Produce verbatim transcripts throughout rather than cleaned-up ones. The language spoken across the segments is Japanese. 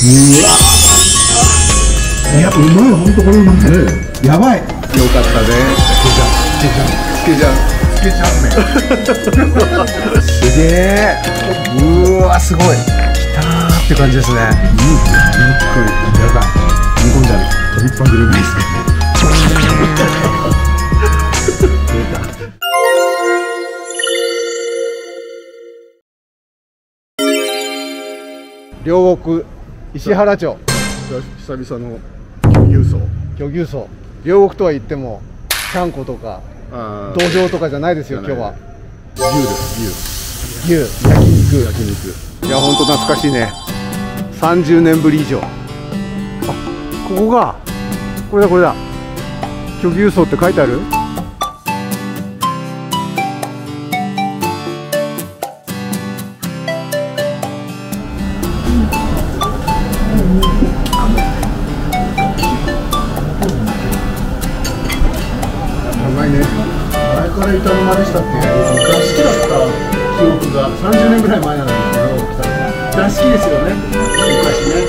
やっぱうまい、本当これうまい。やばい。よかったね。つけ醤つけ醤つけ醤麺。すげえ。うわすごい。きたーって感じですね。うん。ゆっくりやばい。煮込んじゃう。飛びっぱんでるんですか。両国石原町。久々の巨牛荘。巨牛荘。両国とは言ってもちゃんことか道場とかじゃないですよ。今日は牛です牛。牛焼肉焼肉。いや本当懐かしいね。さんじゅうねんぶり以上。あ、ここがこれだこれだ。巨牛荘って書いてある。前から板の間でしたっけ。好きだった記憶がさんじゅうねんぐらい前なんですけど、大好きですよね、昔ね。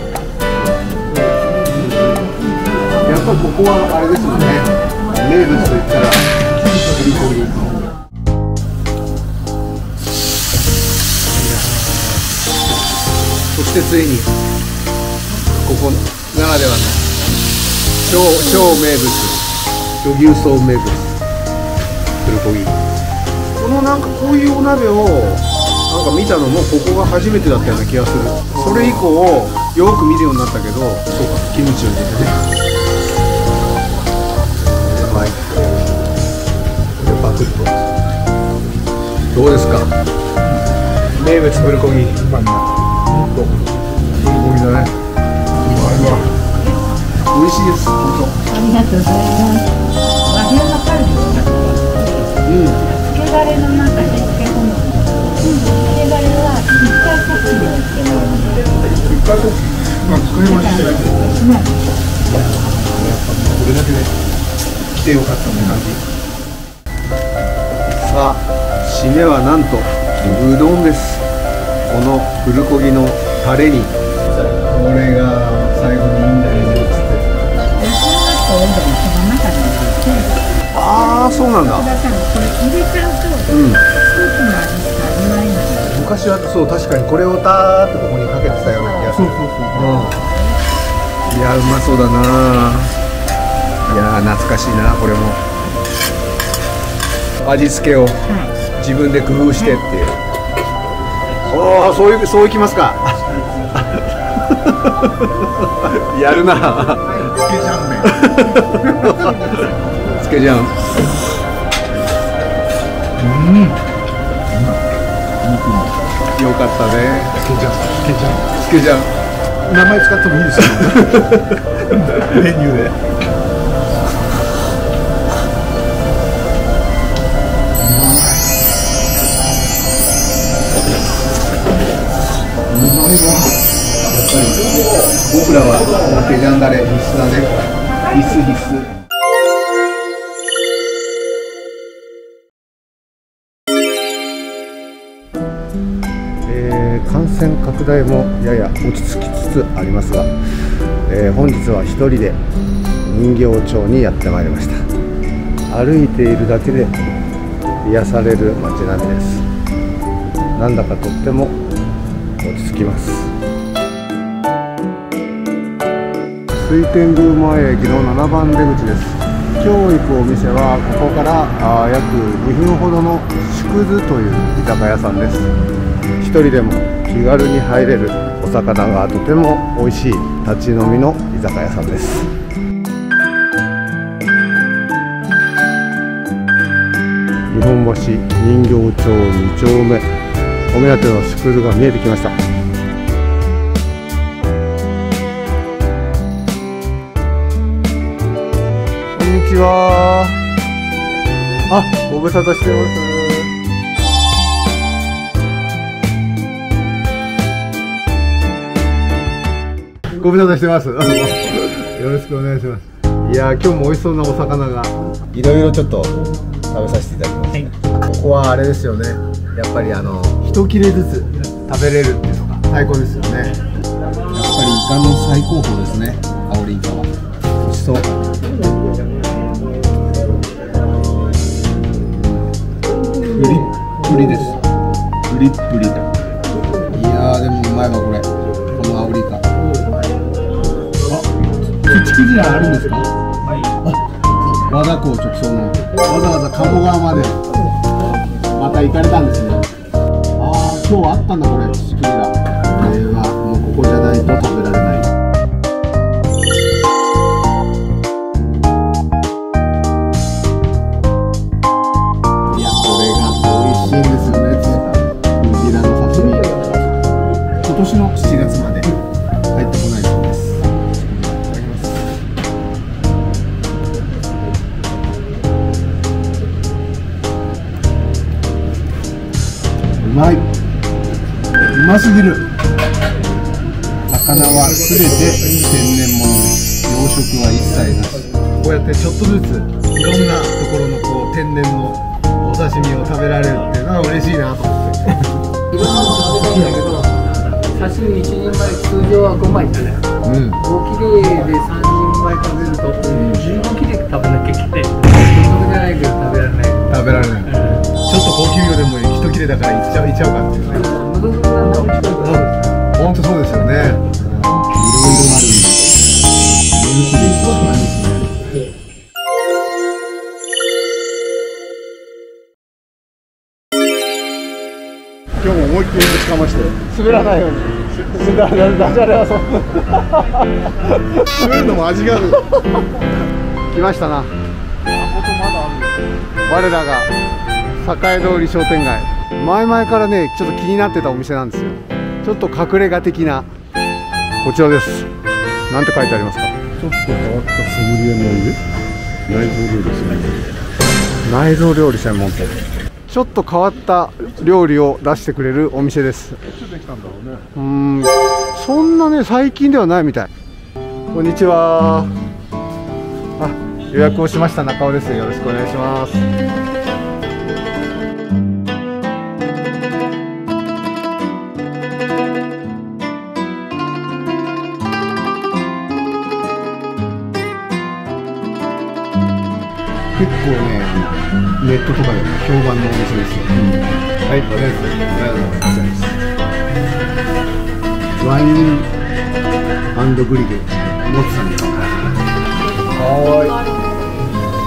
やっぱりここはあれですよね、名物といったらプリコリ。そしてついにここならではの超超名物、巨牛荘名物プルコギ。このなんかこういうお鍋をなんか見たのもここが初めてだったような気がする。それ以降よく見るようになったけど、そうか、キムチを入れてね。はい、これバクッと。どうですか、名物プルコギ。プルコギだね。美味しいです。本当。ありがとうございます。和牛のカルビを使ってます。うん。つけだれの中で漬け込む。うん。つけだれは一回こっちで漬け込む。一回こっち。まあ使いましたけど。ね。やっぱこれだけで来てよかったって感じ。さあ、締めはなんとうどんです。このプルコギのタレに。これが最後にいいんだよね。ああ、そうなんだ。これ入れちゃうと、うん、スープの味しか味わえない。昔はそう、確かにこれをたーってここにかけてたような気がする。そうそうそう。いや、うまそうだな。いや、懐かしいな、これも。味付けを自分で工夫してっていう。おお、そういう、そういきますか。やるな。つけ醤麺。つけ醤。うん。よかったね。つけ醤。つけ醤。つけ醤。名前使ってもいいですよ。メニューで。うまいわ。僕らはつけ醤だれ必須だね。必須必須。えー、感染拡大もやや落ち着きつつありますが、えー、本日は一人で人形町にやってまいりました。歩いているだけで癒される街並みです。なんだかとっても落ち着きます。水天宮前駅のななばん出口です。今日行くお店はここからあ約にふんほどの縮図という居酒屋さんです。一人でも気軽に入れるお魚がとても美味しい立ち飲みの居酒屋さんです。日本橋人形町に丁目、お目当ての縮図が見えてきました。こんにちは。あ、ご無沙汰してます。ご無沙汰してます。よろしくお願いします。いやー、今日も美味しそうなお魚がいろいろちょっと食べさせていただきます、はい、ここはあれですよね。やっぱりあの一切れずつ食べれるっていうのが最高ですよね。やっぱり最高峰ですね、アオリイカは。美味しそう。プリップリです。プリップリ。いやーでもうまいわこれ、このアオリイカ。あ、土クジラあるんですか？はい。和田港直送のわざわざ鴨川までまた行かれたんですね。ああ、今日あったんだこれ、土クジラ。これはもうここじゃないと食べられない。いや、これが美味しいんですよね。クジラの刺身。今年のしちがつまで入ってこないそうです。いただきます。うまい。うますぎる。魚はすべて天然物です。養殖は一切なし。こうやってちょっとずついろんなところのこう天然のお刺身を食べられるっていうのは嬉しいなと思って。 いろんなの食べるんだけど、刺身いちにんまえ通常はごまいじゃない。うん。ご切れでさんにんまえ食べるとじゅうご切れ食べなきゃいけない。それじゃないけど食べられない。食べられない。うん、ちょっと高級魚でも一切れだからいっちゃういっちゃうかっていうね。本当そうですよね。いろいろあるんで。今日も思いっきりつかまして滑らないように。ダジャレはそう滑るのも味がある。来ましたな。我らが栄通り商店街。前々からねちょっと気になってたお店なんですよ。ちょっと隠れ家的なこちらです。なんて書いてありますか？ ちょっと変わったソムリエの家、内臓料理専門店。 内臓料理専門店。ちょっと変わった料理を出してくれるお店です。 いつできたんだろうね。 うーん、そんなね最近ではないみたい。こんにちは。あ、予約をしました中尾です。よろしくお願いします。結構ね、ネットとかでも評判のお店ですよ。うん、はい、とりあえず、ありがとうございます。ワイン&グリル、モツさんです。はい。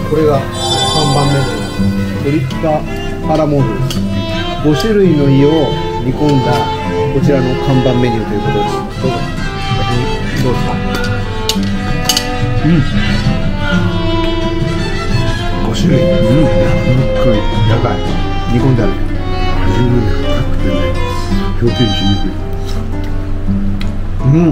これが看板メニュー、トリッカパラモードです。ご種類の胃を煮込んだこちらの看板メニューということです。どうぞ。どうですか。うん。ご種類、うん、柔らかい、柔らかい、煮込んである。 味がね、硬くてね、表現しにくい。 うん。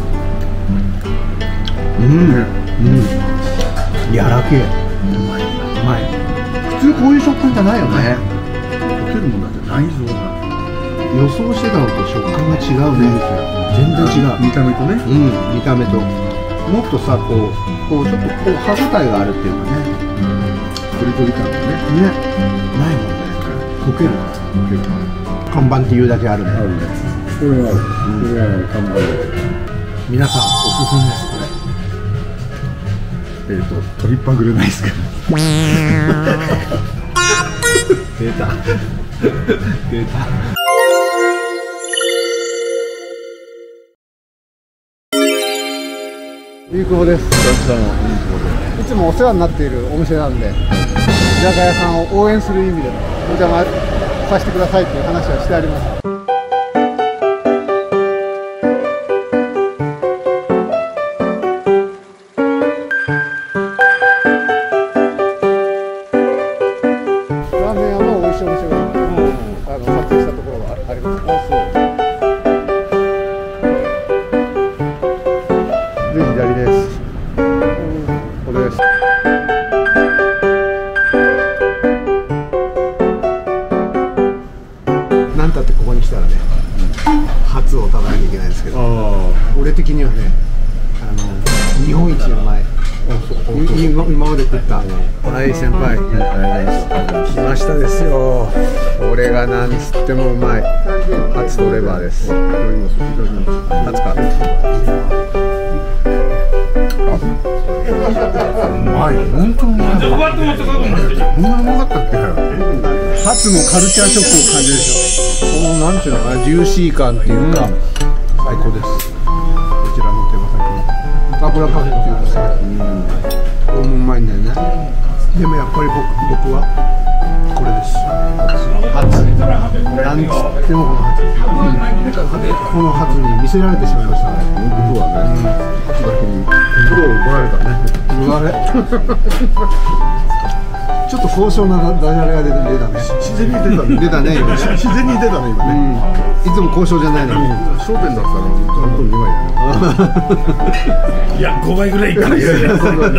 うん。うん。柔らけえ。うまい。うまい。普通こういう食感じゃないよね。 溶けるもんだって内臓が。 予想してたのと食感が違うね。全然違う。 見た目とね。 うん、見た目と。もっとさ、こう、こうちょっとこう歯ごたえがあるっていうかね。 コリコリ感がね。 ね。ないもんね。溶けるから。 溶けるから。 看板っていうだけあるね。 あるね。これはある。これは看板で。 皆さんおすすめですこれ。 えっとトリッパグルナイスか。 出た。出た。ゆうくぼです。いつもお世話になっているお店なんで、居酒屋さんを応援する意味でお邪魔させてくださいっていう話はしてあります。ラーメン屋も美味しいお店があの撮影したところがあります。で、左です。これです。なんたってここに来たらね、初を食べなきゃいけないんですけど、俺的にはね、あの日本一うまい。今今まで食った。はい先輩、来ましたですよ。これが何つってもうまい。ハツとレバーです。初か。 まい、本当にうまい。こんなうまかったっけ。 初のカルチャーショックを感じるでしょ。このなんていうのかな、ジューシー感っていうか、最高です。こちらの手羽先の油かけっていうかさ、これもうまいんだよね。でもやっぱり僕僕はこれです。ハツ。なんつってもこのハツ。このハツに見せられてしまいましたね。 僕はね、ハツだけにプロを奪われたね。 奪われ。ちょっと高尚なダジャレが出たね。 自然に出たね。 出たね今。 自然に出たね今ね。 いつも高尚じゃないのに。 商店だったら本当にうまいよね。 いやごばいぐらいいかないですね。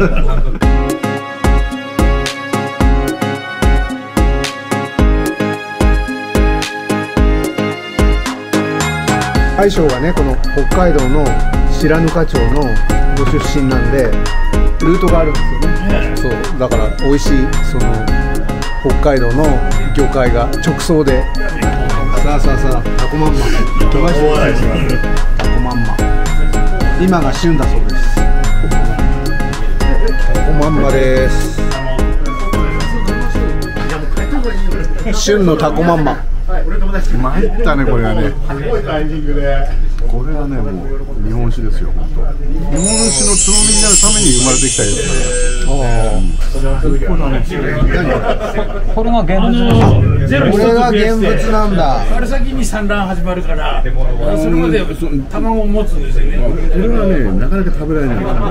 大将がね、この北海道の白糠町のご出身なんでルートがあるんですよね。そうだから美味しいその北海道の魚介が直送で。さあさあさあ、タコまんま飛ばしてください。タコまんま今が旬だそうです。タコまんまです。旬のタコまんま。 参ったね、これはね。これはね、もう日本酒ですよ、本当。日本酒のつまみになるために生まれてきたやつ。 これが現物のこれが現物なんだ。 春先に産卵始まるから、それまで卵を持つんですよね。 これはね、なかなか食べられないからね。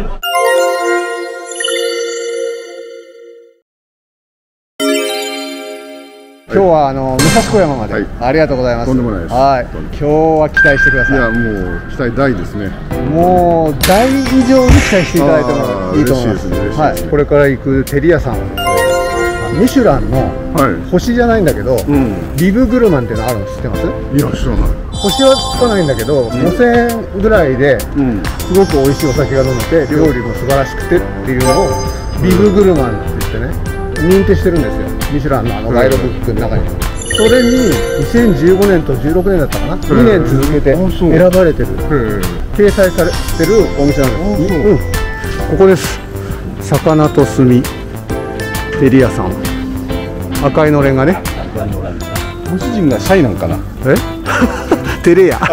今日はあの武蔵小山まで、 はい、 ありがとうございます。 とんでもないです。 はい、今日は期待してください。 いや、もう期待大ですね。 もう大以上に期待していただいてもいいと思います。はい、これから行くテリヤさんはですね、ミシュランの星じゃないんだけど、はい、うん、ビブグルマンっていうのあるの知ってます？いや、知らない。 星はつかないんだけど、うん、ごせんえんぐらいで、うん、すごく美味しいお酒が飲めて、料理も素晴らしくてっていうのをビブグルマンって言ってね、認定してるんですよ、ミシュランのあのガイドブックの中に。それににせんじゅうごねんとじゅうろくねんだったかな、にねん続けて選ばれてる、掲載されてるお店なんです。うん、ここです。魚と炭テリヤさん、赤いのれんがね。 ご主人がシャイなんかな。 えテレヤ。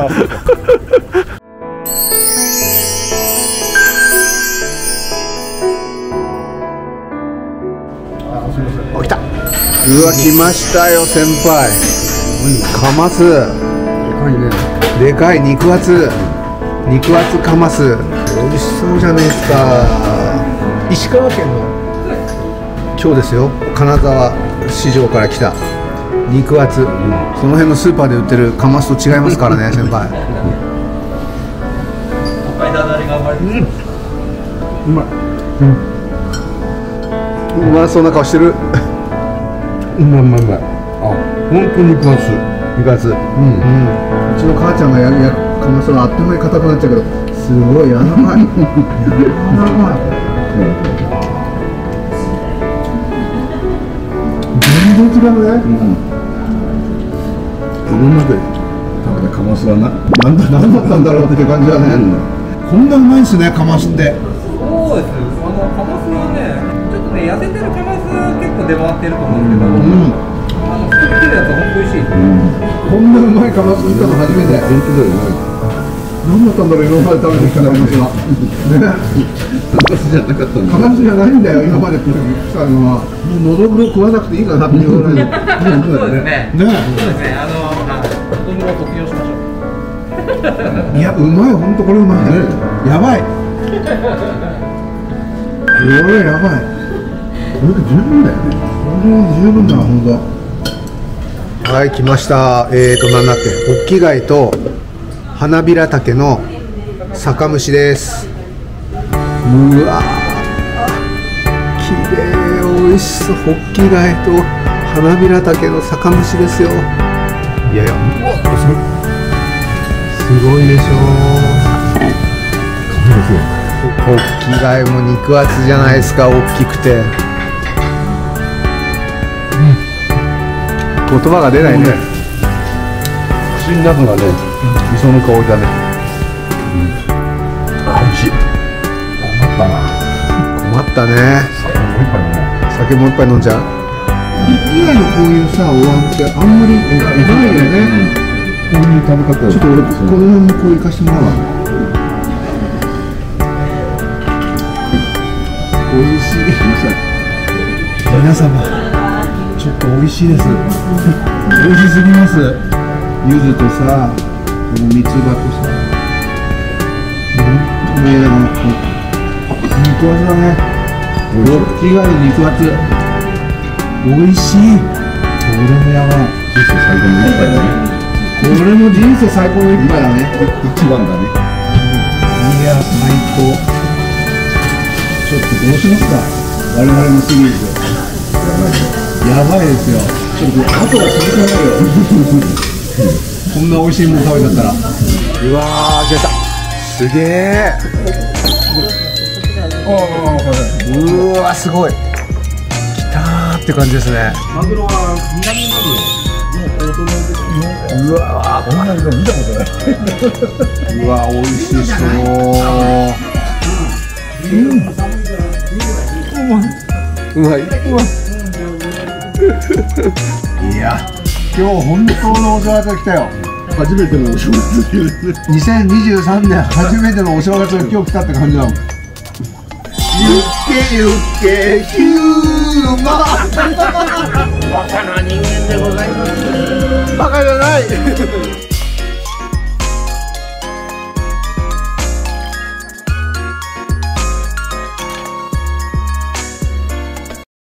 来た。うわ、来ましたよ先輩。カマス。でかいね。でかい、肉厚。肉厚カマス。美味しそうじゃないですか。石川県の今日ですよ。金沢市場から来た肉厚。うん、その辺のスーパーで売ってるカマスと違いますからね先輩。うん、うまい。うん、うまそうな顔してる。 うまいうまいうまい。あ、本当に肉厚。 肉厚。うん。うん。うちの母ちゃんがやるやかますのあっという間に硬くなっちゃうけど、すごい柔らかい。柔らかい。全然違うね。うん。 今まで食べたカマスはな、なんだなんだったんだろうっていう感じだね。うん、 こんなうまいんですね、カマスって。 そうです。あのカマスはね、ちょっとね痩せてるカマス結構出回ってると思うんですけど、うん、あの太ってるやつは本当美味しいです。うん、 こんなうまいカマス見たの初めて。 本当だよね。 何だったんだろう、今まで食べてきたカマスは。 カマスじゃなかったんだ。 カマスじゃないんだよ、今まで食ったのは。もうのどぐろ食わなくていいかなっていうぐらい。 そうですね。 ね。 そうですね。あの、のどぐろを卒業しましょう。 いや、うまい、本当これうまい。やばい。これやばい。 これで十分だよね。 これ十分だ、本当。はい、来ました。えーと、なんだっけ、ホッキ貝と花びらたけの酒蒸しです。うわー、綺麗、美味しそう。ホッキ貝と花びらたけの酒蒸しですよ。いやいや、うわ、すごいでしょう。ホッキ貝も肉厚じゃないですか、大きくて。言葉が出ないね。 口の中がね、磯の香りだね。うん、あ、美味しい。困ったな。 困っったね。酒もう一杯飲んじゃう。 以外のこういうさお椀ってあんまりないよね。こういう食べ方ちょっと俺この辺もこう行かしてもらうわ。美味しい。皆様ちょっと美味しいです。美味しすぎます。柚子とさこの三つ葉とさ本当にだから肉厚だね。どっちが肉厚。美味しい。これもやばい。人生最高の一杯だね。これも人生最高の一杯だね。一番だね。いや最高。ちょっとどうしますか。我々のシリーズ。やばいですよ。ちょっと後が続かないよ。こんな美味しいもの食べちゃったら。 うわー出た。すげえ。うわすごい。きたーって感じですね。 マグロは南マグロ。もう大人で。 うわーこんなの見たことない。うわ美味しそう。うんうまい。うまい。いや今日本当のお正月が来たよ。 初めてのお正月。 にせんにじゅうさんねん初めてのお正月が今日来たって感じだもん。ゆっけゆっけヒューマバカな人間でございます。 バカじゃない